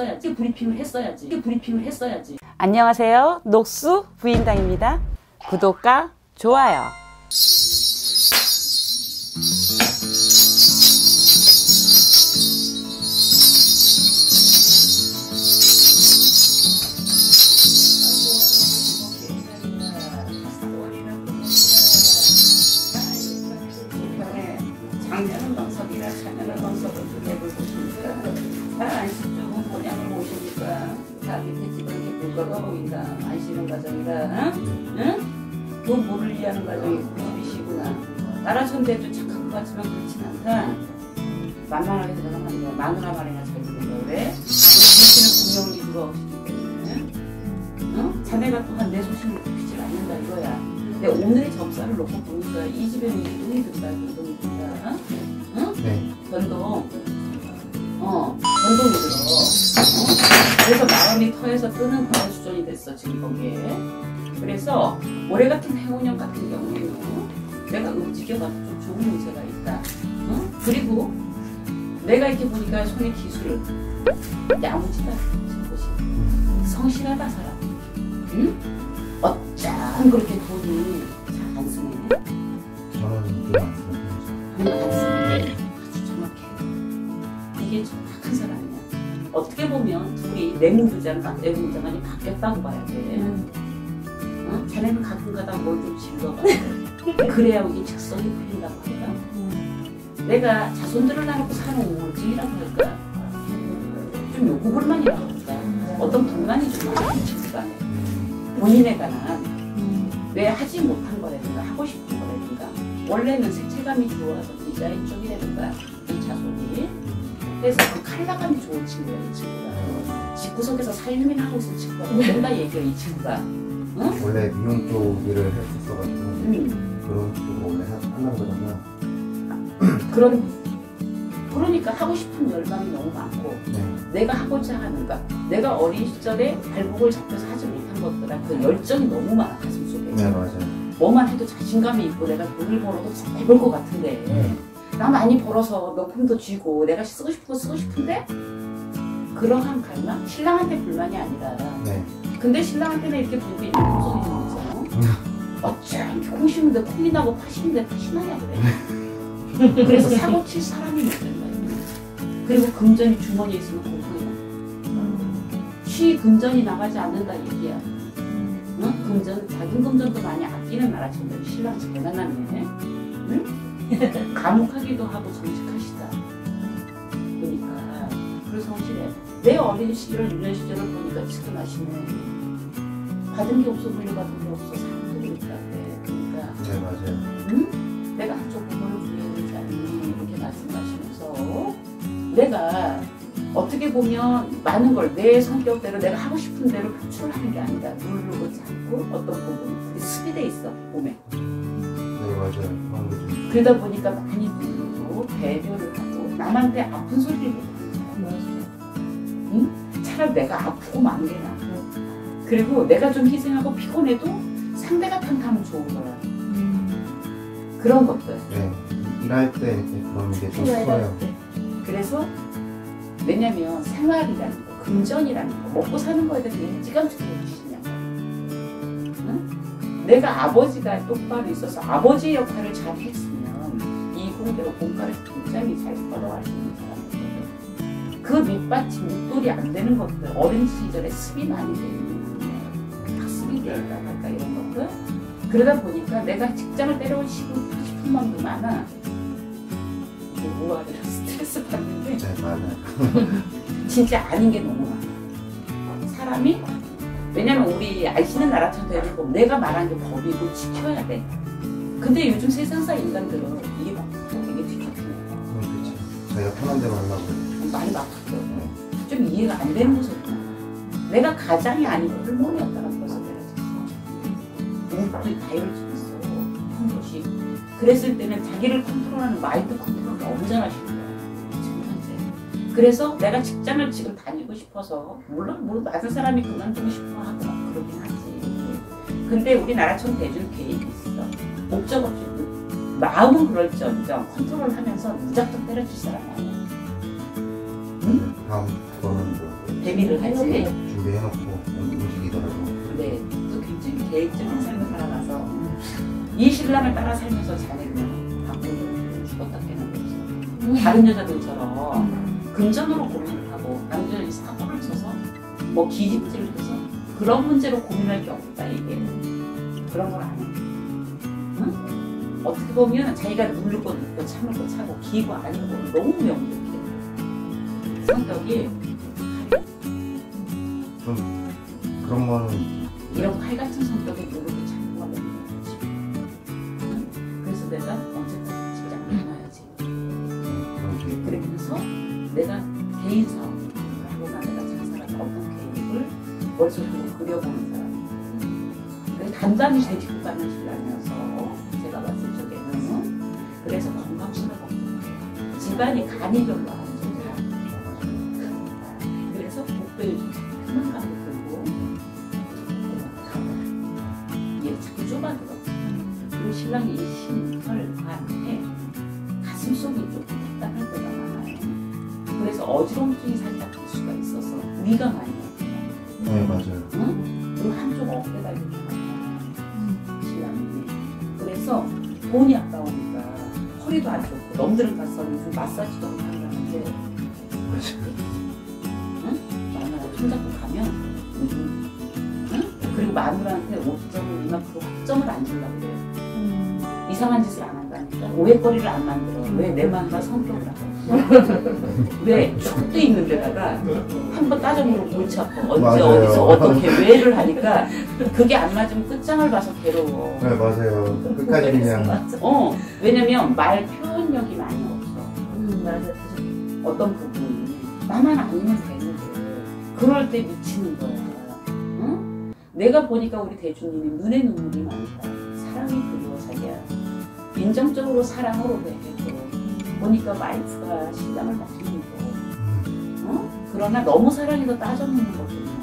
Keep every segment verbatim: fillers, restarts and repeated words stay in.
했어야지. 브리핑을 했어야지. 브리핑을 했어야지. 안녕하세요. 녹수 부인당입니다. 구독과 좋아요. 작년은 방석이라 작년은 방석을 내볼 보시니까 다 안식적은 본향을 모시니까 다 밑에 집은 이렇게 물가가 보인다. 안 쉬는 가정이다. 응? 돈 모를 이해하는 가정이 고집이시구나. 나라천대도 착한 것 같지만 그렇진 않다. 만만하게 들어가면 안 돼. 마누라 말이나 잘 듣는다 그래? 우리 집에는 공명이 누가 없기 때문에 응? 자네가 또한 내 소신을 굽히질 않는다 이거야. 근데 오늘의 접사를 놓고 보니까 이 집에는 이 돈이 든다, 이 돈이 든다. 응? 네. 변동. 어, 변동이 들어. 어? 그래서 마음이 터에서 뜨는 그런 수준이 됐어, 지금 거기에. 그래서 올해 같은 해운년 같은 경우에는 내가 움직여가지고 좀 좋은 문제가 있다. 응? 그리고 내가 이렇게 보니까 손에 기술을 야무지다. 성실하다, 사람. 응? 어쩜 그렇게 돈이 잘 안 쓰네. 저는 좀 안 쓰는 편이죠. 돈 안 쓰네. 아주 정확해. 이게 정확한 사람이야. 어떻게 보면 둘이 내무부장과 내무부장이 바뀌었다고 봐야 돼. 음. 어? 자네는 가끔가다 뭘 좀 질러봐. 그래야 이게 직성이 풀린다고 할까? 음. 내가 자손들을 나놓고 사는 우울증이라고 할까? 좀 요구불만이라고 할까? 어떤 불만이 좀 많은 친구가 본인에 관한 왜 하지 못한 거라든가 하고 싶은 거라든가 원래는 색채감이 좋아서 디자인 쪽이라든가 이 자손이 그래서 그 컬러감이 좋은 친구야 이 친구가. 집구석에서 살림이나 하고 있을 친구가 맨날 얘기해 이 친구가. 응? 원래 미용 쪽 일을 했었어가지고 음. 그런 쪽으로 원래 하려고 그러면 그런 그러니까 하고 싶은 열망이 너무 많고 네. 내가 하고자 하는 것 내가 어린 시절에 발목을 잡혀서 하지 못한 것들아 그 열정이 너무 많아 가슴 속에. 네 맞아요. 뭐만 해도 자신감이 있고 내가 돈을 벌어도 잘 벌 것 같은데 네. 나 많이 벌어서 명품도 쥐고 내가 쓰고 싶은 거 쓰고 싶은데 그러한 갈망? 신랑한테 불만이 아니라 네. 근데 신랑한테는 이렇게 불고 있는 콩소리 들리면서 어쩜 이렇게 콩 심는데 콩이 나고 팥 심는데 팥이 나냐 그래. 그래서 사고 칠 사람이 못 된다. 그리고 금전이 주머니에 있으면 공통이야. 쉬 금전이 나가지 않는다 얘기야. 응? 금전, 작은 금전도 많이 아끼는 나라처럼 신랑 잘 만났네. 응? 감옥하기도 하고 정직하시다. 그러니까 그래서 성실해. 내 어린 시절, 유년 시절을 보니까 지금 하시네. 받은 게 없어, 물려받은 게 없어, 사람들이 있다 그래. 그러니까 네 맞아요. 응? 내가 한쪽 부분을 부려야 되지 않니? 이렇게 말씀하시면서 내가 어떻게 보면 많은 걸 내 성격대로 내가 하고 싶은 대로 표출하는 게 아니라 누르지 않고 어떤 부분이 습이 있어 몸에. 네 맞아요. 그런 게 좀. 그러다 보니까 많이 누르고 배려를 하고 남한테 아픈 소리를 못하는 사람이야. 응? 차라리 내가 아프고 만 게 나아. 그리고 내가 좀 희생하고 피곤해도 상대가 편하면 좋은 거야. 음. 그런 것들. 네. 일할 때 이렇게 그런 게 좀 커요. 그래서 왜냐면 생활이라는 거, 금전이라는 거, 먹고 사는 거에 대해서 일찌감치 해주시냐. 응? 내가 아버지가 똑바로 있어서 아버지의 역할을 잘 했으면 이 공대로 공과를 굉장히 잘 걸어갈 수 있는 사람이거든. 그 밑받침, 밑돌이 안 되는 것들, 어린 시절에 습이 많이 되는 학습이 되다 할까 이런 것들. 그러다 보니까 내가 직장을 때려고 싶은 마음도 많아. 뭐하래 스트레스 받는데 네 맞아요. 진짜 아닌 게 너무 많아. 사람이 왜냐면 우리 아시는 나라처럼 되는 보면 내가 말한 게 법이고 지켜야 돼. 근데 요즘 세상사 인간들은 이게 막 되게 뒤집히네. 음, 그렇죠. 자기가 편한 대로 하려고 그래요. 많이 막혔어. 좀 이해가 안 되는 모습이 많아. 내가 가장이 아니고 할머니였다는 벌써 내려졌어. 우리 다이를 지냈어. 한 것이. 그랬을 때는 자기를 컨트롤하는 마인드 컨트롤이 엄청나시는 거야. 지금 현재. 그래서 내가 직장을 지금 다니고 싶어서 물론 물론 많은 사람이 그만두고 싶어 하고 막 그러긴 하지. 근데 우리나라처럼 대중 개인이 있어. 목적 없이 마음은 그럴지언정 컨트롤하면서 무작정 때려칠 사람이 아니야. 응? 다음 거는 뭐 대비를 하지. 준비해놓고 움직이더라고. 네, 또 굉장히 계획적인 삶을 살아가서 이 신랑을 따라 살면서 자네는 바꾸는 죽었다 깨는 거 없어. 다른 여자들처럼 금전으로 고민을 하고 남자들이 사고를 쳐서 뭐 기집질을 해서 그런 문제로 고민할 게 없다 이게. 그런 걸 안 해. 응? 어떻게 보면 자기가 누를 거 누르고 참을 거 참고 기고 아닌 거 너무 명백해. 성격이 좀 그런 거는 이런 칼 같은 성격에 누르고 참는 거 명백하지. 응? 그래서 내가 언제까지 직장을 다녀야지. 그런 게 그러면서 내가 개인 사업을 하거나 내가 자살하는 어떤 계획을 머릿속에 한번 그려보는 사람. 그래서 단단히 되짚고 가는 신랑이어서 제가 봤을 적에는 그래서 건강심을 먹고 집안이 간이 별로 안 좋더라. 그래서 목도에 희망감이 들고 얘 자꾸 좁아들어. 그리고 신랑이 신혈관에 가슴속이 조금 답답할 때가 많아요. 그래서 어지럼증이 살짝 될 수가 있어서 위가 많이 나요. 네 맞아요. 응? 그리고 한쪽 어깨가 이렇게 많아요. 신랑이. 그래서 돈이 아까우니까 허리도 안 좋고 남들은 가서 요즘 마사지도 하고 한다는데 맞아요. 응? 마누라 손잡고 가면 요즘 응? 그리고 마누라한테 오 점을 이만큼 확점을 안 주려고 그래요. 음. 이상한 짓을 안 한다니까. 오해거리를 안 만들어. 왜 내 마누라 성격을 하고 왜 촉도 있는 데다가 한번 따져보면 골치 아파. 언제 맞아요. 어디서 어떻게 왜를 하니까 그게 안 맞으면 끝장을 봐서 괴로워. 네 맞아요. 끝까지 그냥 어, 왜냐면 말 표현력이 많이 없어. 음, 맞아. 어떤 부분이 나만 아니면 되는데 그럴 때 미치는 거야. 응? 내가 보니까 우리 대주님이 눈에 눈물이 많다. 사랑이 그리워 자기야. 인정적으로 사랑으로 대해도 보니까 와이프가 신랑을 바뀌는 거. 어? 그러나 너무 사랑해서 따져먹는 거거든요.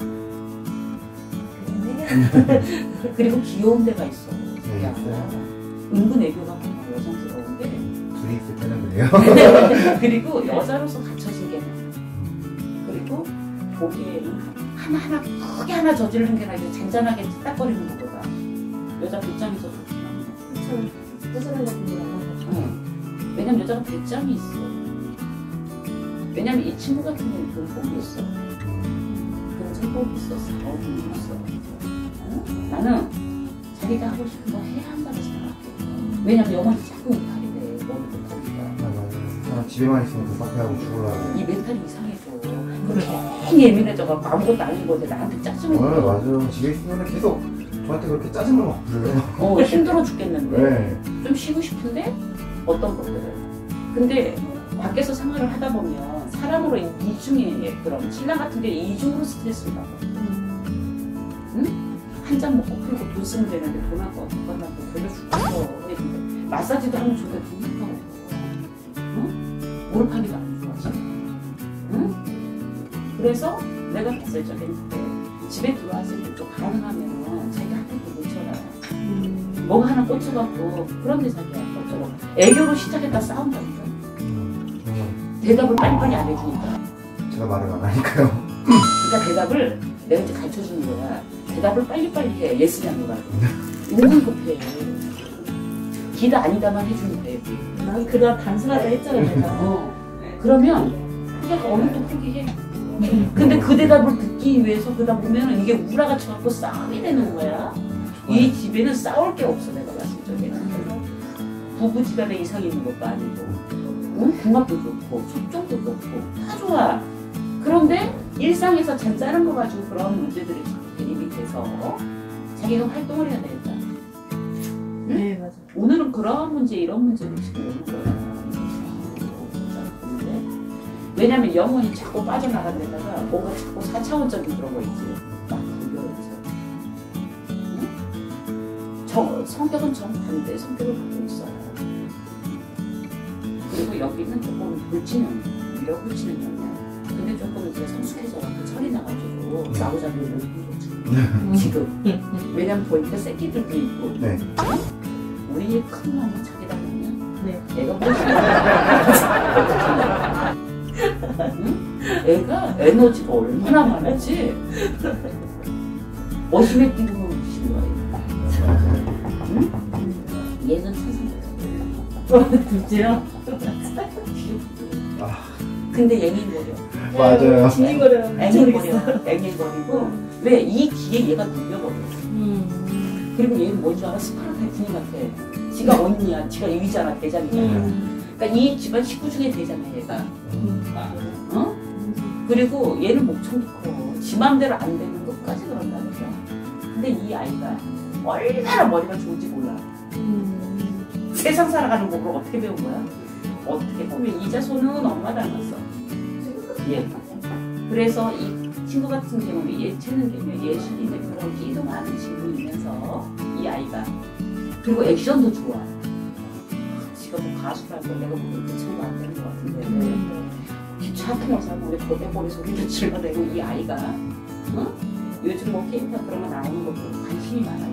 그리고 귀여운 데가 있어. 네, 야, 있어요. 은근 애교가 많아. 여성스러운데. 둘이 있을 때는 그래요. 그리고 여자로서 갖춰진 게 많아. 그리고 보기에는 하나하나 크게 하나 저지르는 게 아니라 잔잔하게 찌딱거리는 것보다 여자 배짱이 더 좋구나. 참 뜨거운 거 보면 응. 왜냐면 여자가 배짱이 있어. 왜냐면 이 친구 같은 경우는 그런 복이 있어. 그런 성복이 있었어. 어음이 있어. 응? 나는 자기가 하고 싶은 거 해야 한다고 생각해. 왜냐면 영원히 자꾸 못하게 돼. 너를 못하니까. 아 맞아요. 아, 집에만 있으면 급박해하고 죽으려고. 이 멘탈이 이상해져. 괜히 예민해져가지고 아무것도 아닌 건데 나한테 짜증을 어 부려. 맞아요. 집에 있으면 계속 저한테 그렇게 짜증을 막 부려요. 어, 힘들어 죽겠는데. 네. 좀 쉬고 싶은데 어떤 것들을. 근데 밖에서 생활을 하다 보면 사람으로 이중에 그런 신랑 같은 게 이중으로 스트레스를 받아. 응? 한 잔 먹고 풀고 돈 쓰면 되는데 돈 아까워 돈 받고 돌려 죽겠어. 했는데 마사지도 하면 좋은데 돈 아까워. 응? 몰팔이도 안 좋아 지금. 응? 그래서 내가 봤을 적에는 집에 들어왔을 때 좀 가능하면 자기가 한 대도 못 쳐라. 뭐 하나 꽂혀갖고 그런데 자기야 어쩌고 애교로 시작했다 싸운다니까. 음, 음, 대답을 빨리빨리 안 해주니까. 제가 말을 안 하니까요. 그러니까 대답을 내가 이제 가르쳐주는 거야. 대답을 빨리빨리 해. 예스냐노라고. 은근 급해. 기다 아니다만 해주는 거야. 난 그동안 단순하다 했잖아 내가. 어. 그러면 그냥 어느 또 포기해. 근데 그 대답을 듣기 위해서 그러다 보면은 이게 우라가 쳐갖고 싸움이 되는 거야. 이 집에는 싸울 게 없어 내가 봤을 적에는. 부부지간에 이상이 있는 것도 아니고, 응? 궁합도 좋고, 속정도 좋고, 다 좋아. 그런데 일상에서 잔짜는 거 가지고 그런 문제들이 자꾸 대립이 돼서 자기가 활동을 해야 되겠다. 네 맞아. 오늘은 그런 문제, 이런 문제로 지금 오는 거야. 왜냐면 영혼이 자꾸 빠져나간 데다가 뭔가 자꾸 사차원적인 그런 거 있지. 막 불교에서. 응? 정, 성격은 정반대 성격을 갖고 있어요. 그리고 여기는 조금 불치는, 위력 불치는 영향. 근데 조금 이제 성숙해져갖고 철이 나가지고 나오자면 이런 지금. 왜냐면 보니까 새끼들도 있고. 네. 우리 큰 놈은 자기다 보면 네. 내가 뭐 응? 애가 에너지가 얼마나 많았지? 어심에 뛰는 거 보시는 거예요. 응? 얘는 천상배다. 둘째요? 아, 근데 앵앵거려. 맞아요. 진행거려. 앵앵거려. 앵앵거리고 왜 이 기에 얘가 눌려버려. 음. 그리고 얘는 뭔 줄 알아? 스파르타의 군인 같아. 지가 언니야. 지가 위잖아. 대장이잖아. 음. 그러니까 이 집안 식구 중에 대장이야 얘가. 음. 어? 그리고 얘는 목청도 커. 지 맘대로 안 되는 것까지 그런다는 거야. 근데 이 아이가 얼마나 머리가 좋은지 몰라. 음. 세상 살아가는 법을 어떻게 배운 거야? 어떻게 보면 이 자손은 엄마 닮았어. 얘. 그래서 이 친구 같은 경우는 예체능 개념, 예술인의 그런 끼도 많은 친구이면서 이 아이가 그리고 액션도 좋아. 지가 뭐 가수랄 걸 내가 보기엔 그 친구 안 되는 것 같은데 음. 귀찮은 여자는 우리 거대머리 소리도 질러대고 이 아이가 어? 요즘 뭐 케이팝 그런 거 나오는 것도 관심이 많아요.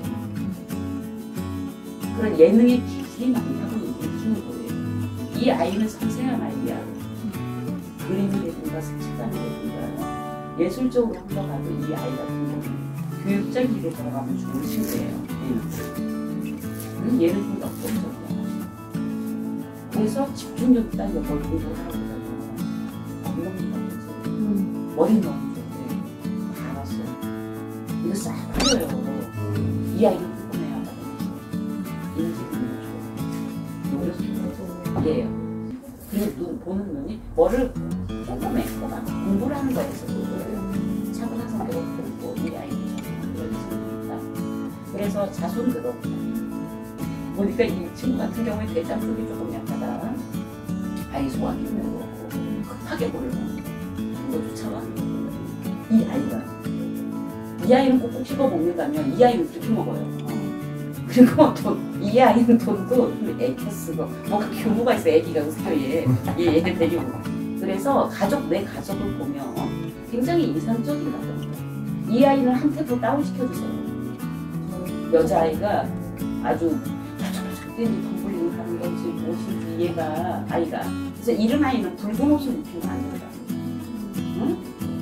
그런 예능의 기질이 많냐고 얘기해 주는 거예요. 이 아이는 섬세한 아이야. 그림이라든가 색칠감이라든가 예술적으로 흘러가도 이 아이 같은 경우는 교육적 길에 들어가면 좋은 친구예요. 얘는, 얘는 좀 역동적이야. 그래서 집중력 있다는 걸 공부를 하고 있다고 엉덩이가 되지. 음. 머리 너무 좋은데 다 알았어요. 이거 싹 풀려요. 음. 이 아이는 궁금해요. 인지능이 좋아요. 노력이 얘예요. 그리고 눈, 보는 눈이 뭐를 꼼꼼해. 뭐가 공부를 하는 거에서 차분한 성격을 보고 이 아이는 그런 성격이다. 그래서 자손들도 보니까 이 친구 같은 경우에 대장 쪽이 조금 약하다. 아이 소화기 그렇고 급하게 보려고 그거 쫓아와. 이 아이가 이 아이는 꼭꼭 씹어 먹는다면 이 아이는 그렇게 먹어요. 어. 그리고 돈, 이 아이는 돈도 애껴 쓰고 뭔가 규모가 있어. 애기가 웃겨 얘. 얘 얘를 데리고. 그래서 가족 내 가족을 보면 굉장히 인상적이거든요. 이 아이는 한테도 다운 시켜주세요. 여자아이가 아주 바짝바짝 뛰는 덤블링을 하는 건지 무엇인지 얘가 아이가 그래서 이런 아이는 붉은 옷을 입히면 안 된다. 응?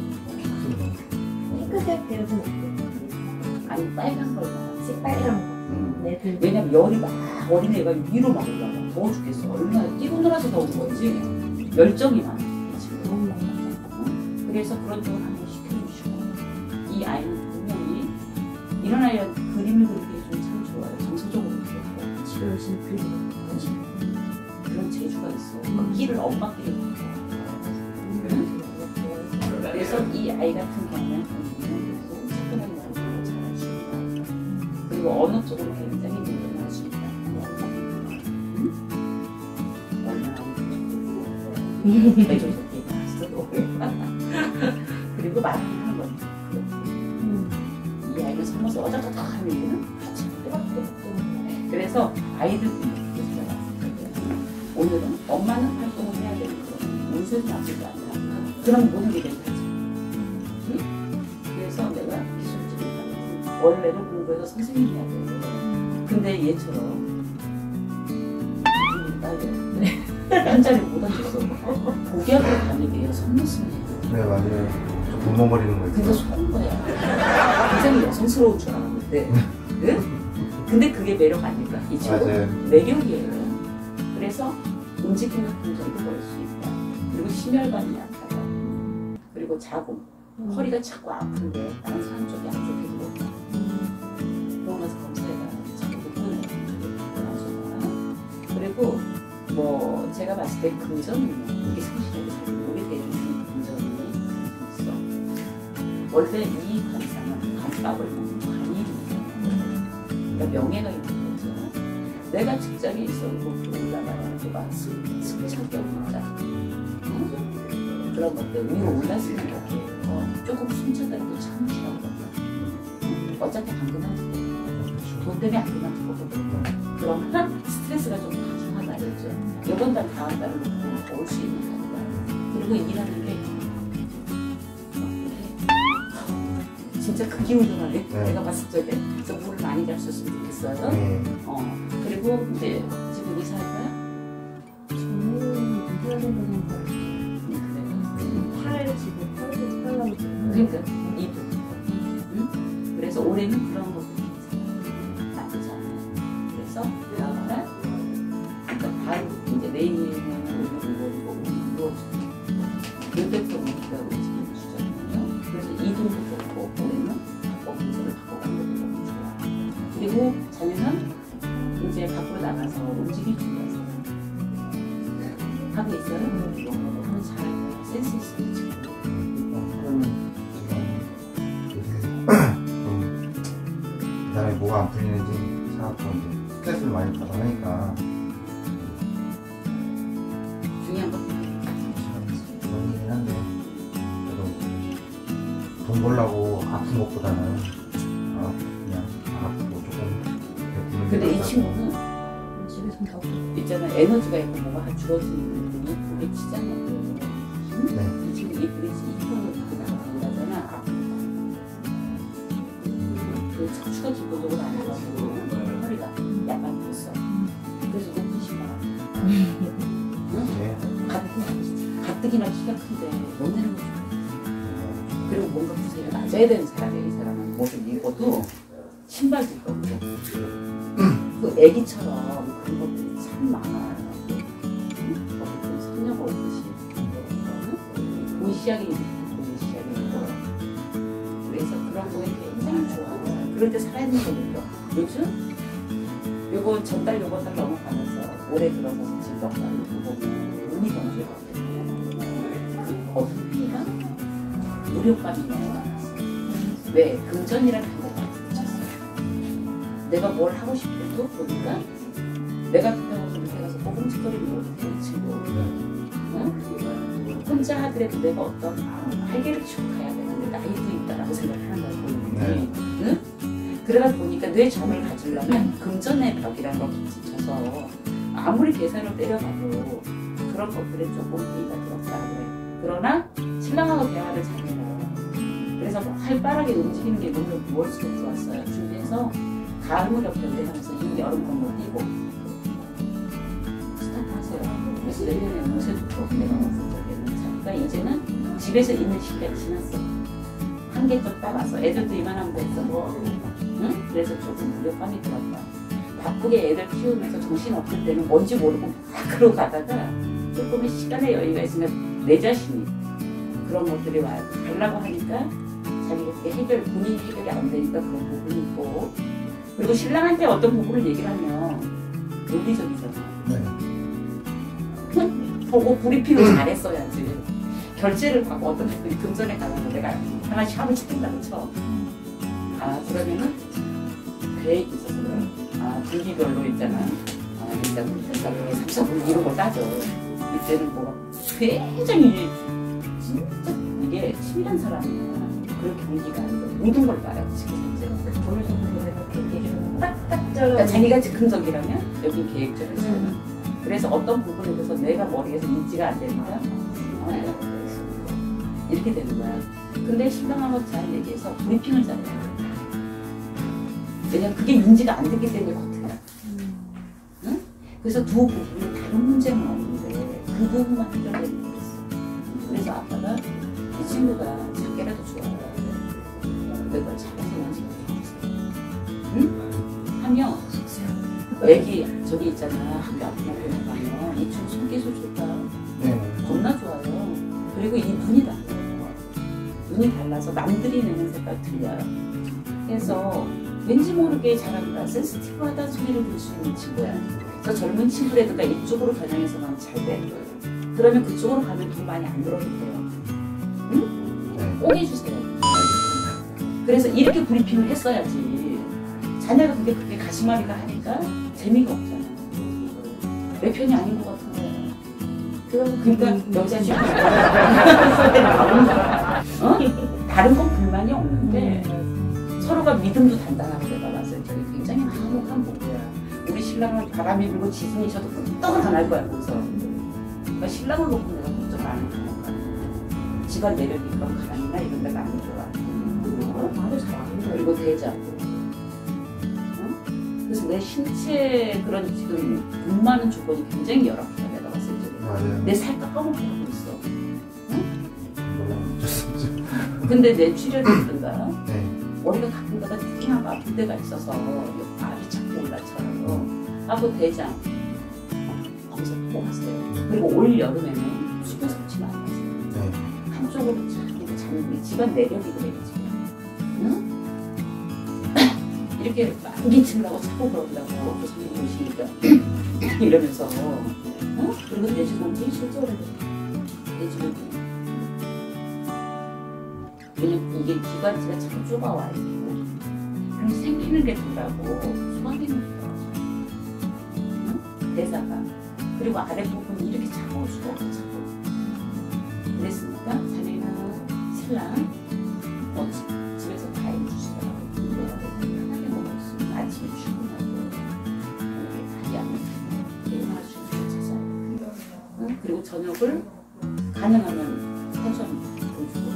핑크색 배우는 아니 빨간 걸 봐. 색빨간 거. 음. 네, 들 왜냐면 열이 막 어린애가 위로 막 올라가. 더워 죽겠어. 얼마나 뛰고 놀아서 더운 거지. 열정이 많아. 지금. 응? 그래서 그런 쪽을 한번 시켜주시고 이 아이는 분명히 이런 아이가 그림을 그리기 좀 참 좋아요. 정서적으로 그렇고 집에 오신 그리고 그런 재주가 있어. 그 끼를 엄마 끼를 그래서 이 아이 같은 경우는 그리고 차분하게 말하고 잘할 수 있다. 그리고 어느 쪽으로 굉장히 민감할 수 있다. 내조적 얘기했어도 그리고 말을 하는 거지. 이 아이는 살면서 어쩌저쩌 하는 얘기는 그래서 아이들도 이렇게 생각했어요. 오늘은 엄마는 활동을 해야 되는 그런 문세는 아직도 아니라 그런 모든 게 되는 거지. 응? 그래서 내가 기술직이다. 원래는 공부해서 선생님이 해야 돼. 근데 얘처럼 한자리 못 앉았어. 고기하고 다니게 선물스네요. 네, 맞아요. 좀 뭉뭉거리는 거 근데 있죠. 속은 거야. 굉장히 여성스러운 줄 알았는데. 응? 근데 그게 매력 아닐까? 이 친구? 맞아요. 매력이에요. 그래서 움직이는 감정도 볼 수 있다. 그리고 심혈관이 약하다. 그리고 자궁. 음. 허리가 자꾸 아픈데 다른 사람 쪽이 안 좋게 들어온다. 병원 가서 검사해봐요. 자꾸 높은 애가 그리고 뭐 제가 봤을 때 금전이 이게 성실하게 살고 오래돼주는 금전이 있어. 원래 이 관상은 관밥을 먹는 관이거든요. 그러니까 명예가 있는 거죠. 내가 직장에 있어도 올라가고 막 승차격이 있다. 응? 그런 것들 위로 올랐으면 이렇게 어, 조금 숨차다는 게 참 싫어하거든요. 어차피 안 그만두고 돈 때문에 안 그만두거든. 그러면 스트레스가 좀 가중하다 그러죠. 이번 달 다음 달을 놓고 올 수 있는 거다. 그리고 일하는 게 진짜 그 기운도 나네. 네. 내가 봤을 때 그래서 물을 많이 잡수었으면 좋겠어요. 네. 어 그리고 이제 지금 이사할 거야? 저는 이사하는 거는 응, 그래. 팔 우리는 그런 것도 괜찮아요. 나쁘지 않아요. 그래서 다음날 그러니까 바로 이제 내일은 우리는 이거 뇌백병 우리가 움직이는 주잖아요. 그래서 이동도 좋고 우리는 먹음직을 바꿔가는 게 너무 좋아. 그리고 자녀는 이제 밖으로 나가서 움직일 준비하세요. 하고 있어요? 그러면 잘 센스 있어요 지금. 그 다음에 뭐가 안 풀리는지 생각하고 이제 스트레스를 많이 받아 하니까 중요한 건 그런 일이긴 한데 그래도 돈 벌려고 아픈 것보다는 아, 그냥 아프고 조금 근데 이 친구는 집에서 다 있잖아 에너지가 있고 뭐가 줄어드는 부분이 그게 치잖아요. 네. 이 친구 이 브릿지 이 톤을 그냥 간다잖아. 그 척추가 기본적으로 안 해가지고 허리가 약간 폈어. 그래서 높은 신발. 네. 가뜩이나 키가 큰데 못 내는 거 좋아해. 그리고 뭔가 구세가 낮아야 되는 사람이에요. 이 사람은 뭐를 입어도 신발도 입고 그 애기처럼 그런 것들이 참 많아요. 어떤 손녀가 오듯이 보이시하게 입고 보이시하게 입고 그래서 그런 거에 굉장히 좋아해요. 그런데 살아있는 거 느껴. 요즘 요거 전달 요거 달 넘어가면서 올해 들어서 지금 몇 달 이렇게 보면 눈이 건조해요. 그 어둠이랑 무력감이 나요. 왜? 금전이라는 단어가 붙였어요. 내가 뭘 하고 싶어도 보니까 내가 그때부터 그렇게 가서 꼬금직거리는 못해 이 친구. 응? 혼자 하더라도 내가 어떤 할개를 치고 가야 되는데 나이도 있다라고 생각하는 거야 본인이. 네. 응? 그러다 보니까 뇌 정을 가지려면 금전의 벽이라는 걸 붙여서 아무리 계산을 때려봐도 그런 것들에 조금 비가 들었다 그래. 그러나 신랑하고 대화를 잘해라. 그래서 뭐 활발하게 움직이는 게 너무 월수록 좋았어요. 준비해서 가을 무렵 변대 하면서 이 여름 건물 뛰고 스타트 하세요. 그래서 내년에 무쇠도 그렇게 내가 왔었거든요. 자기가 이제는 집에서 있는 시기가 지났어. 한계점 따라서 애들도 이만하면 됐어. 뭐. 응? 그래서 조금 무력감이 들었다. 바쁘게 애들 키우면서 정신 없을 때는 뭔지 모르고 막 그러고 가다가 조금의 시간의 여유가 있으면 내 자신이 그런 것들이 와요. 가려고 하니까 자기가 그게 해결, 본인이 해결이 안 되니까 그런 부분이 있고 그리고 신랑한테 어떤 부분을 얘기를 하면 논리적이잖아. 네. 보고 브리핑을 잘했어야지. 결제를 하고 어떤 분들이 금전에 가면 내가 하나씩 하나씩 된다고 쳐. 아 그러면은 계획이 있어서 그래. 아 분기별로 있잖아. 아 일단 일단 삼사분 이런 거 따져. 이때는 뭐 굉장히 진짜 이게 치밀한 사람이야. 그런 경기가 아니고 모든 걸 봐요 지금 현재. 돈을 좀 벌려면 딱딱 잘라. 그러니까 자기가 즉흥적이라면 여기 계획적인 사람. 그래서 어떤 부분에 대해서 내가 머리에서 인지가 안 되니까 어, 내가 이렇게 되는 거야. 근데 신랑하고 잘 얘기해서 브리핑을 잘해야 돼. 왜냐면 그게 인지가 안 됐기 때문에 커트야. 응? 그래서 두 부분이 다른 문제는 없는데 그 부분만 해결되는 거였어. 그래서 아빠가 이 친구가 작게라도 좋아요. 그걸 잘해서 원칙을 해줬어. 응? 하며 애기 저기 있잖아. 학교 앞에 가면 이 친구 손기술 좋다. 네. 겁나 좋아요. 그리고 이 눈이 달라요. 눈이 달라서 남들이 내는 색깔 틀려요. 그래서 왠지 모르게 잘한다, 센스티브하다 소리를 들을 수 있는 친구야. 그래서 젊은 친구라든가 이쪽으로 겨냥해서 가면 잘 돼. 그러면 그쪽으로 가면 돈 많이 안 들어도 돼요. 응? 네. 꼭 해주세요. 그래서 이렇게 브리핑을 했어야지. 자녀가 그게 그게 가시마리가 하니까 재미가 없잖아. 내 편이 아닌 것 같은 거야. 그러니까 여자지. 나오는 거야. 어? 다른 건 불만이 없는데 서로가 믿음도 단단하고 내가 봤을 때 굉장히 화목한 부부야. 우리 신랑은 바람이 불고 지순이 쳐도 끄떡은 안 할 거야 거기서. 그러니까 신랑을 놓고 내가 걱정 안 하는 거야. 집안 내력이 그런 가랑이나 이런 데가 안 좋아. 어, 말을 잘 안 해. 그리고 대자고. 그래서 내 신체 그런 지금 돈 많은 조건이 굉장히 열악해 내가 봤을 때. 맞아요. 내 살 깎아먹게 하고 있어. 응? 몰라. 좋습니다. 근데 내 출혈이 있던가 네. 머리가 가끔가다 특히나 아픈 데가 있어서 압이 자꾸 올라쳐요. 하고 대장 거기서 또 왔어요. 그리고 올 여름에는 수분 섭취가 안 나세요. 네. 한쪽으로 자꾸 잡는 게 집안 내력이 그래요 지금. 응? 이렇게 만기침을 하고 자꾸 그러더라고. 교수님 오시니까 이러면서. 어? 그리고 돼지고기 실제로 돼지고기. 왜냐면 이게 기관지가 자꾸 좁아와요. 그럼 생기는 게 덜하고 소화기는 덜하고. 응? 대사가. 그리고 아랫부분이 이렇게 차가울 수가 없어. 차가워. 그랬으니까 자네는 신랑 어, 집, 집에서 과일 주시더라고. 편하게 먹을 수 있는 아침에 출근하고 다리 안 먹고 일어나 주는 찾아야 돼. 응? 그리고 저녁을 가능하면 탄수화물 보여주고.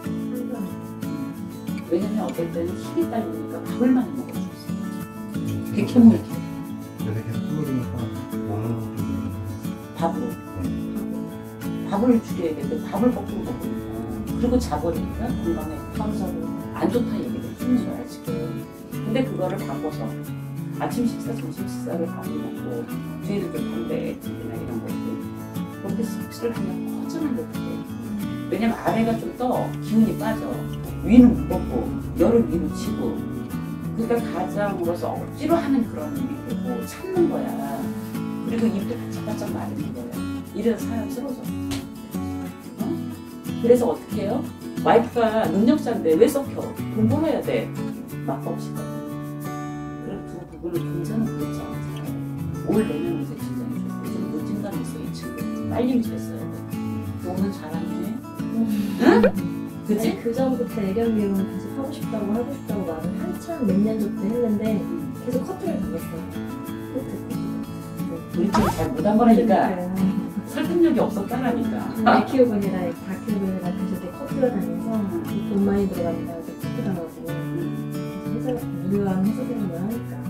왜냐면 어떨 때는 힘이 딸리니까 밥을 많이 먹어줄 수 있어요. 백혈물 요새 계속 힘이니까 먹는 것도 좀 밥으로. 네. 밥을 줄여야겠는데 밥을 거꾸로 먹으니까. 그리고 자버리니까 건강에 항상 안 좋다 얘기를 해줘야 지금. 근데 그거를 바꿔서 아침 식사, 점심 식사를 밥을 먹고 뒤에도 좀 단백질이나 이런 것들 그렇게 섭취를 하면 허전한 게 어떡해. 왜냐면 아래가 좀 더 기운이 빠져. 위는 무겁고 열을 위로 치고. 그러니까 가장으로서 억지로 하는 그런 일이 되고 참는 거야. 그리고 입도 바짝바짝 마르는 거야. 이래서 사람 쓰러져. 어? 그래서 어떻게 해요? 와이프가 능력자인데 왜 썩혀? 돈 벌어야 돼. 맞법시다. 그런 두 부분을 동서는 그렇지 않아요. 올 내년 운세 굉장히 좋고 좀 늦은 감이 있어 이 친구. 빨리 임신했어야 돼. 너는 잘하네. 응? 그치? 아니, 그 전부터 애견 미용 계속 하고 싶다고 하고 싶다고 말을 한참 몇 년 전부터 했는데 계속 커트를 당했어요. 커트. 우리 팀이 잘 못한 거라니까. 설득력이 없었다라니까. 애 키우고 아니라 다 키우고 아니라 계속 내 커트를 다녀서 돈 많이 들어간다 해서 커트 당하고 그래서 해설, 유효한 해석이라는 하니까.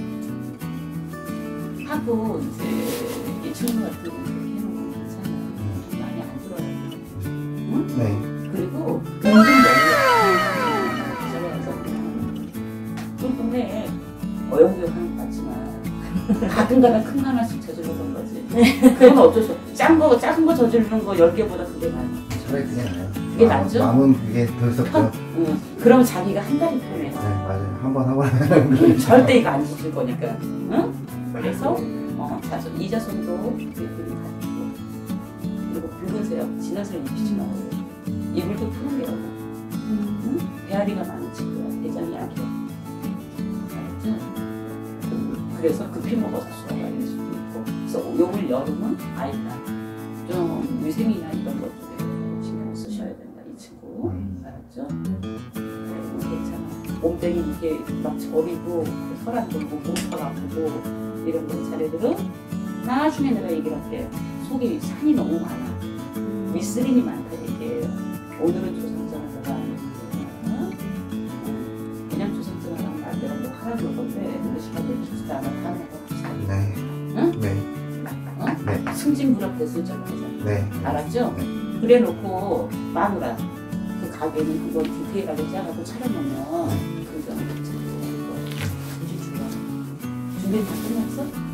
하고 이제 이 친구 같은 경우는 그렇게 해놓으면 괜찮아. 돈 많이 안 들어요. 응? 네. 그리고 은근 여유가 저래서 그냥 뚱뚱해. 어영부영하는 것 같지만 가끔가다 큰 거 하나씩 저질러서 거지. 그건 어쩔 수 없어. 짠 거, 작은 거 저지르는 거 열 개보다 그게 나아. 차라리 그게 나아요. 그게 낫죠? 마음은 그게 더 썩죠. 응. 그럼 자기가 한 달이 편해. 네, 맞아요. 한 번 하고 나면 절대 이거 안 지킬 거니까. 응? 그래서 어, 자손, 이자손도 예쁘게 가지고 그리고 붉은색, 진한색 입히지 말고 이불도 푸는 게 없고 응? 배앓이가 많은 친구야. 대장이 약해. 알았지? 그래서 급히 먹어서 수가 많을 수도 있고. 그래서 요번 여름은 아이가 좀 위생이나 이런 것 쪽에 신경 쓰셔야 된다. 이 친구. 음. 알았죠? 그리고 괜찮아. 몸땡이 이렇게 막 저리고 혈안 돌고 몸파가 아프고 이런 거 자네들은 나중에 내가 얘기를 할게. 속에 산이 너무 많아. 윗스림이 많다 얘기예요. 오늘은 조상장을 내가 안 했는데 그냥 조상장을 하면 안 되라고 뭐 하라 그럴 건데 근데 시간을 주지도 않아. 다음에 합시다. 네. 응? 네. 어? 네. 승진부력 대술자를 하자. 네. 알았죠? 네. 그래 놓고 마누라 그 가게는 그거 디테일하게 짜갖고 차려놓으면 그거는 괜찮고 이제 중요한 준비 다 끝났어?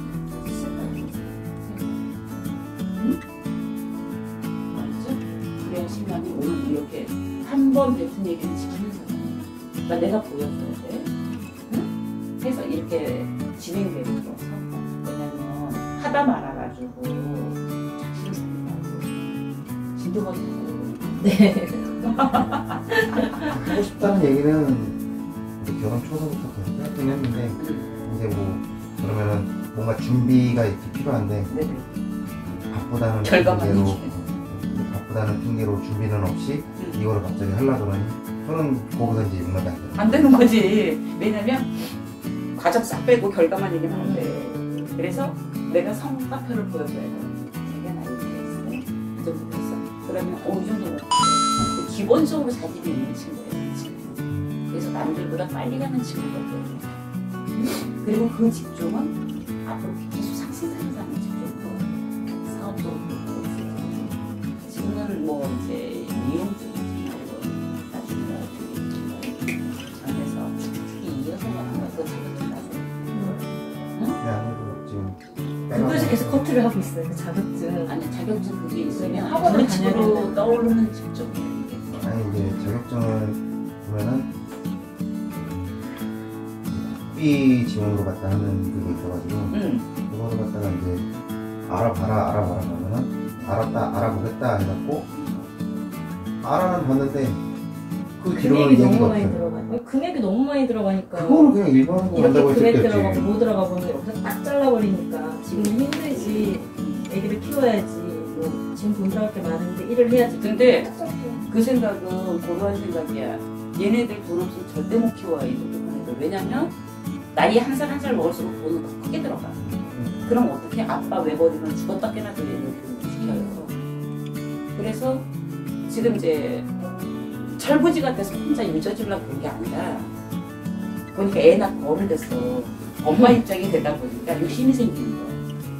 응? 알았죠? 그래야 신랑이 오늘 이렇게 한 번 뱉은 얘기는 지키는 사람이야. 그러니까 내가 보여줘야 돼. 응? 해서 이렇게 진행되는 거 왜냐면 하다 말아가지고 자신을 살리라고 진도가 되고 네. 하고 싶다는 얘기는 이제 결혼 초서부터 계속 하긴 했는데 이제 뭐 그러면은 뭔가 준비가 이렇게 필요한데 네네. 바쁘다는 결과만 핑계로 이기는. 어, 바쁘다는 핑계로 준비는 없이 응. 이거를 갑자기 하려고 그러니 저는 거기서 이제 용납이 안 돼요. 안 되는 거지. 왜냐면 과정 싹 빼고 결과만 얘기하면 안 돼. 그래서 내가 성과표를 보여줘야 돼. 자기가 나 이렇게 했어. 이 정도 했어. 그러면 어, 이 정도 못해. 기본적으로 자질이 있는 친구예요. 지금. 그래서 남들보다 빨리 가는 친구거든. 그리고 그 직종은 앞으로 계속 상승하는 사람의 직종이고 사업적으로 그렇고 지금은 뭐 이제 미용 쪽이지 나중에 장에서 그것이 계속 커트를 하고 있어요. 그 자격증. 아니 자격증 그게 있으면 학원을 그런 다녀야 식으로 되는데. 떠오르는 직종이에요 이게. 아니 이제 자격증을 보면은 학비 지원으로 갖다 하는 그게 있어가지고 응. 그거를 갖다가 이제 알아봐라 알아봐라 그러면은 알았다 알아보겠다 해갖고 알아는 봤는데 그 뒤로는 금액이 얘기가 너무 많이 없어요. 들어가. 금액이 너무 많이 들어가니까. 그거는 그냥 일반으로 이렇게 한다고 했을 금액 때지. 들어가고 뭐 들어가고 여기서 딱 잘라버리니까 지금 힘들지. 애기를 키워야지. 뭐 지금 돈 들어갈 게 많은데 일을 해야지. 근데 딱 잡고. 그 생각은 고루한 생각이야. 얘네들 돈 없으면 절대 못 키워요 이 똑똑한 애들. 왜냐면 나이 한 살 한 살 먹을수록 돈은 더 크게 들어가. 그럼 어떻게 아빠 외벌이는 죽었다 깨나도 얘는 교육을 시켜요. 그래서 지금 이제 철부지 같아서 혼자 유저주려고 그런 게 아니라 그러니까 애 낳고 어른 됐어. 엄마 입장이 되다 보니까 욕심이 생기는 거야.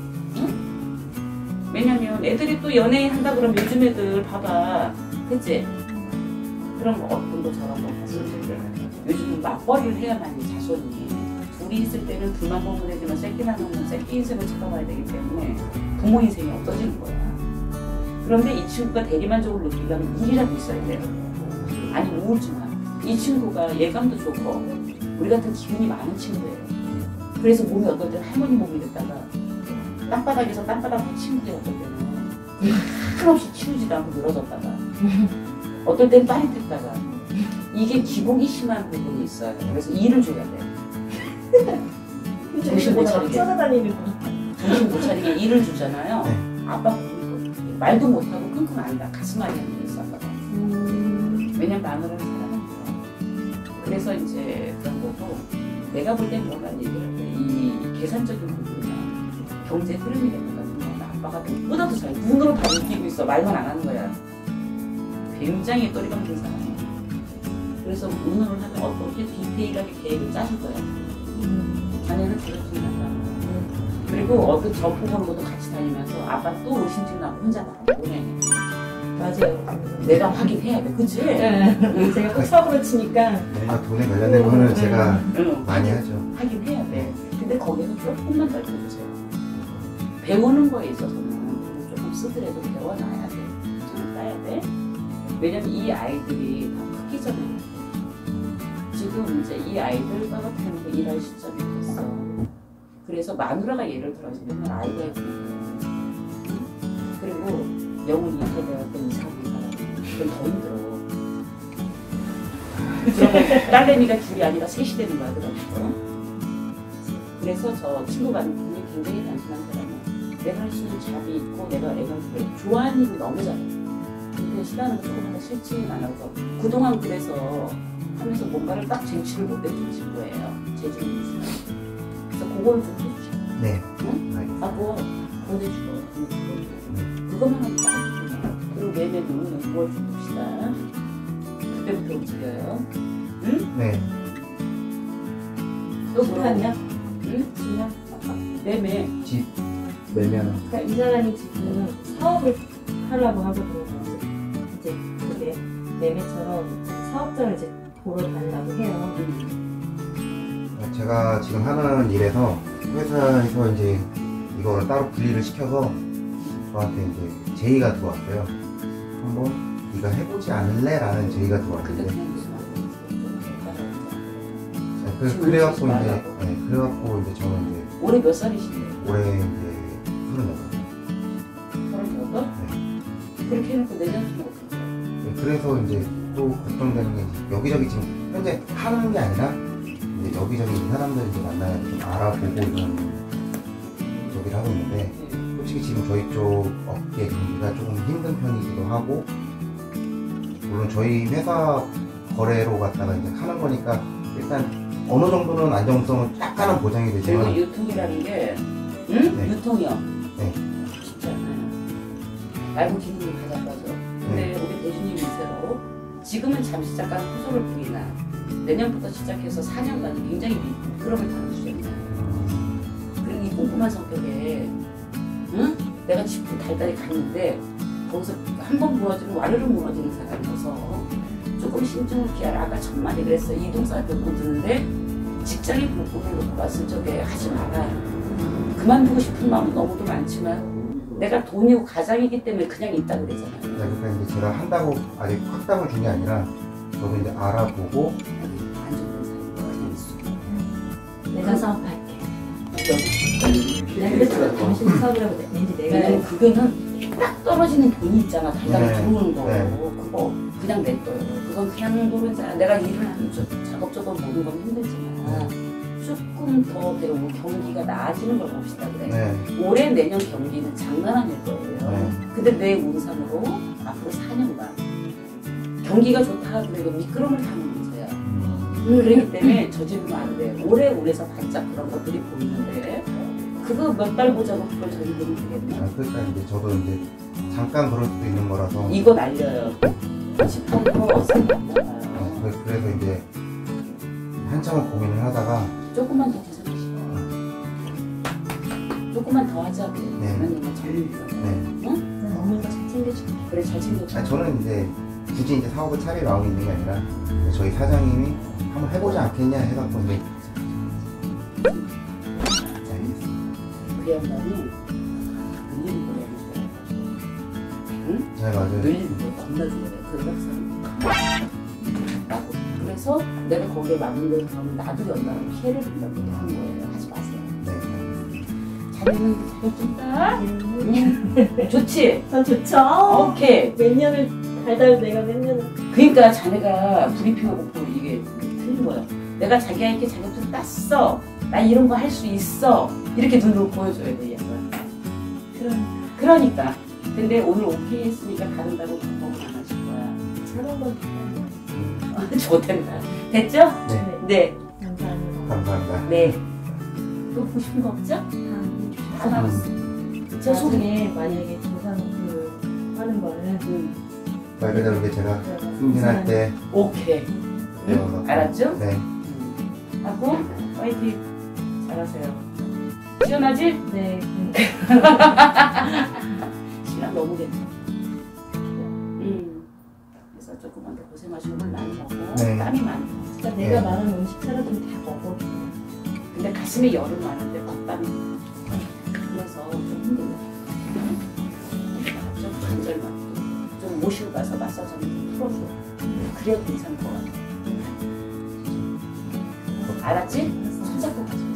응? 왜냐면 애들이 또 연예인 한다 그러면 요즘 애들 봐봐. 그치? 그럼 어떤 거 저런 거 봤을 때 요즘은 맞벌이를 해야만이 자손이 둘이 있을 때는 둘만 보면 되지만 새끼 낳으면 새끼 인생을 쳐다봐야 되기 때문에 부모 인생이 없어지는 거야. 그런데 이 친구가 대리만족을 느끼려면 일이라도 있어야 돼요. 아니 우울증아. 이 친구가 예감도 좋고 우리 같은 기운이 많은 친구예요. 그래서 몸이 어떨 때는 할머니 몸이 됐다가 땅바닥에서 땅바닥 치는 게 어떨 때는 한없이 치우지도 않고 늘어졌다가 어떨 때는 빠릿했다가 이게 기복이 심한 부분이 있어요. 그래서 일을 줘야 돼요. 정신 못 차리게. 찾아다니는 거. 정신 못 차리게 일을 주잖아요. 네. 아빠 보니까 말도 못하고 끙끙 앓다 가슴 앓이 하는 게 있어. 아빠가. 음. 왜냐면 마누라는 사랑하는 거야. 그래서 이제 그런 거고 내가 볼 땐 뭐라는 얘기를 해. 이 계산적인 부분이야. 경제 흐름이 될 것 같으면 아빠가 눈보다도 잘 눈으로 다 느끼고 있어. 말만 안 하는 거야. 굉장히 또리가 큰 사람이야. 그래서 운운을 하면 어떻게 디테일하게 계획을 짜줄 거야. 음. 자네는 그렇습니다. 그리고 어떤 저포 보는 것도 같이 다니면서 아빠 또 의심증 나고 혼자 나고 보내. 맞아요. 내가 확인해야 돼. 그치? 네. 제가 꼭 사고를 치니까 뭔가 돈에 관련된 거는 네. 제가 응. 많이 하죠. 확인해야 돼. 근데 거기서 조금만 더 배우세요. 배우는 거에 있어서는 조금 쓰더라도 배워놔야 돼. 좀 따야 돼. 왜냐면 이 아이들이 다 크기 전에 지금 이제 이 아이들 떨어뜨리는 거 일할 시점이 됐어. 그래서 마누라가 예를 들어주면 아이가 있거든. 그리고 영훈이 인터넷했던 이상한 사람. 그건 더 힘들어. 그러면 딸내미가 둘이 아니라 셋이 되는 거야, 그럼. 그래서 저 친구가 굉장히, 굉장히 단순한 사람이야. 내가 할 수 있는 잡이 있고 내가 애가 그래. 좋아하는 일을 너무 잘해. 근데 싫어하는 거 조금 하나 싫지는 않아서 그동안 그래서 하면서 뭔가를 딱 쟁취를 못했던 친구예요. 재주는 있어요. 그래서 그걸 좀 해주셔. 네. 응? 알겠습니다. 아, 그거 보내주고 그것만 하면 딱 좋네요. 그리고 내년은 구월 좀 봅시다. 그때부터 움직여요. 응? 네. 또 뭐야? 시간이야? 응? 시간? 매매. 집 매면 그러니까 이 사람이 지금 사업을 하려고 하거든요. 이제 그게 매매처럼 사업장을 이제 보러 다니라고 해요. 제가 지금 하는 일에서 회사에서 이제 이거를 따로 분리를 시켜서 저한테 이제 제의가 들어왔어요. 한번 네가 해보지 않을래? 라는 제의가 그때 들어왔는데 그냥 무슨 말이야? 그, 그래갖고 이제 네, 그래갖고 이제 저는 이제 올해 몇 살이신데요? 올해 이제 서른여덟. 서른여덟? 네. 그렇게 해놓고 내년쯤 어떻게 해요? 네, 그래서 이제 또 걱정되는 게 이제 여기저기 지금 현재 하는 게 아니라 이제 여기저기 사람들 이제 만나서 좀 알아보고 이런 저기를 하고 있는데 솔직히 지금 저희 쪽 업계 경기가 조금 힘든 편이기도 하고 물론 저희 회사 거래로 갖다가 이제 하는 거니까 일단 어느 정도는 안정성은 약간은 보장이 그리고 되지만 유통이라는 게 응? 네. 유통이요. 네. 쉽지 않아요. 알고 기능이 다 잡아줘. 근데 우리 대주님 인세로 지금은 잠시 잠깐 후소를 부리나 내년부터 시작해서 사 년간이 굉장히 미끄럼을 타는 수준이에요. 그리고 이 꼼꼼한 성격에 응? 내가 집도 달달이 갔는데 거기서 한 번 무너지면 와르르 무너지는 사람이어서 조금 신중을 기하라. 아까 첫 마디 그랬어. 이동사한테 못 듣는데 직장에 불법을 놓고 왔을 적에 하지 말아요. 그만두고 싶은 마음은 너무도 많지만 내가 돈이고 가장이기 때문에 그냥 있다 그러잖아요. 네, 그러니까 이제 제가 한다고 아직 확답을 준 게 아니라 저도 이제 알아보고 안 좋은 사람이 그냥 있어. 내가 사업할게. 그냥 내가 그래서 당신 사업이라고 돼. 왠지 내가 왜냐면 그거는 딱 떨어지는 돈이 있잖아. 달달 네. 들어오는 거. 네. 그거 그냥 냅둬요. 그건 그냥 노른자. 내가 일을 하는 저 작업적으로 보는 건 힘들지만 조금 더 배우고 경기가 나아지는 걸 봅시다 그래. 네, 올해 내년 경기는 장난 아닐 거예요. 네. 근데 내 운상으로 앞으로 사 년간 경기가 좋다 그래도 미끄럼을 타는 문제야. 음, 그렇기 때문에 저지르면 안 돼. 오래오래서 반짝 그런 것들이 보이는데 그거 몇 달 보자고 그걸 저지르면 되겠나? 아, 그러니까 이제 저도 이제 잠깐 그럴 수도 있는 거라서 이거 날려요. 십팔 퍼센트 안 어, 나가요. 그래- 그래서 이제 한참은 고민을 하다가 조금만 더 계산하시고 조금만 더 하자고. 네. 하나님은 정리해요. 네. 응? 어머니가 잘 챙겨줄게. 그래 잘 챙겨줘. 아, 저는 이제 굳이 이제 사업을 차릴 마음이 있는 게 아니라 저희 사장님이 한번 해보지 않겠냐 해갖고 이제 자, 알겠습니다. 그 양반이 늘리는 거야. 응? 네, 맞아요. 늘리는 거 겁나 좋아해. 그래서 나도. 그래서 내가 거기에 맞는 하면 나도 연말에 피해를 준다고 한 거예요. 하지 마세요. 네. 자네는 잘해준다. 응. 좋지? 전 좋죠. 오케이. 몇 년을 달달 내가 몇 년을 그러니까 자네가 브리핑하고 또 이게 틀린 거야. 내가 자기한테 자격증 땄어. 나 이런 거 할 수 있어. 이렇게 눈으로 보여줘야 돼, 얘가. 그런 그러니까. 근데 오늘 오케이 했으니까 다른다고 방법은 안 하실 거야. 사는 건 좋댄다. 됐죠? 네. 네. 감사합니다. 감사합니다. 네. 또 보고 싶은 거 없죠? 다 나왔어. 저 소개. 나중에 만약에 조상 그 하는 거를 응. 말 그대로 이제 제가 승진할 때 오케이. 배워서 응? 알았죠? 네. 응. 하고, 파이팅. 잘하세요. 시원하지? 네. 시간 너무 괜찮아. 음. 그래서 조금만 더 고생하시고 물 많이 먹고 네. 땀이 많이 나. 진짜 내가 말하는 음식 차려주면 다 먹어. 근데 가슴에 열은 많은데 겉땀이 그래서 좀 힘들어요. 좀 관절만 좀 모시고 가서 마사지 좀 풀어줘. 그래야 괜찮을 것 같아. 알았지? 손잡고 가자.